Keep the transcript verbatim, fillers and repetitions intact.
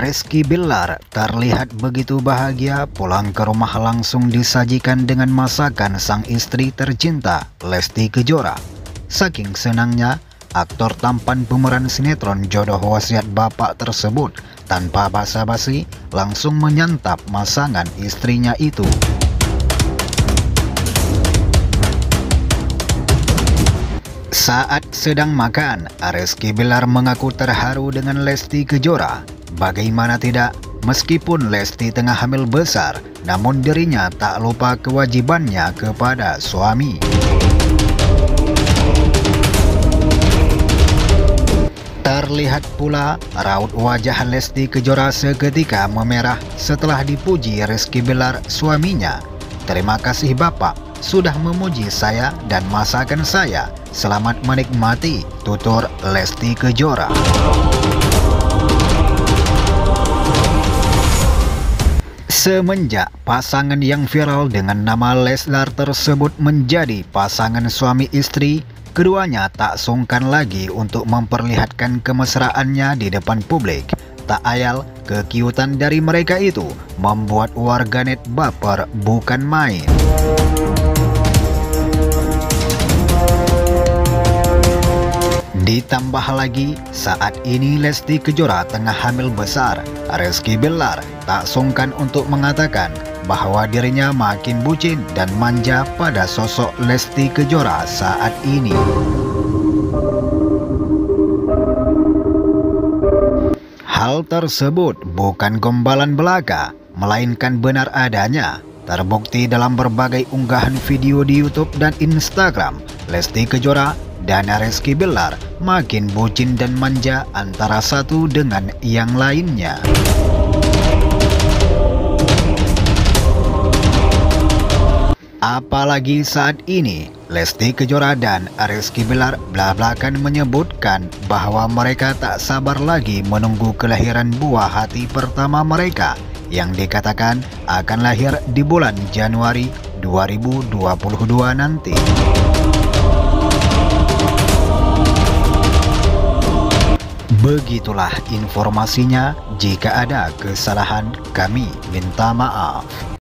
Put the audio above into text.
Rizky Bilar terlihat begitu bahagia pulang ke rumah langsung disajikan dengan masakan sang istri tercinta, Lesti Kejora. Saking senangnya, aktor tampan pemeran sinetron Jodoh Wasiat Bapak tersebut tanpa basa-basi langsung menyantap masangan istrinya itu. Saat sedang makan, Rizky Bilar mengaku terharu dengan Lesti Kejora. Bagaimana tidak, meskipun Lesti tengah hamil besar, namun dirinya tak lupa kewajibannya kepada suami. Terlihat pula raut wajah Lesti Kejora seketika memerah setelah dipuji Rizky Bilar suaminya. "Terima kasih Bapak, sudah memuji saya dan masakan saya. Selamat menikmati," tutur Lesti Kejora. Semenjak pasangan yang viral dengan nama Leslar tersebut menjadi pasangan suami istri, keduanya tak sungkan lagi untuk memperlihatkan kemesraannya di depan publik. Tak ayal, kekiutan dari mereka itu membuat warganet baper bukan main. Ditambah lagi, saat ini Lesti Kejora tengah hamil besar. Rizky Bilar tak sungkan untuk mengatakan bahwa dirinya makin bucin dan manja pada sosok Lesti Kejora saat ini. Hal tersebut bukan gombalan belaka, melainkan benar adanya. Terbukti dalam berbagai unggahan video di YouTube dan Instagram, Lesti Kejora dan Rizky Bilar makin bucin dan manja antara satu dengan yang lainnya. Apalagi saat ini, Lesti Kejora dan Rizky Bilar belak-belakan menyebutkan bahwa mereka tak sabar lagi menunggu kelahiran buah hati pertama mereka yang dikatakan akan lahir di bulan Januari dua ribu dua puluh dua nanti. Begitulah informasinya. Jika ada kesalahan, kami minta maaf.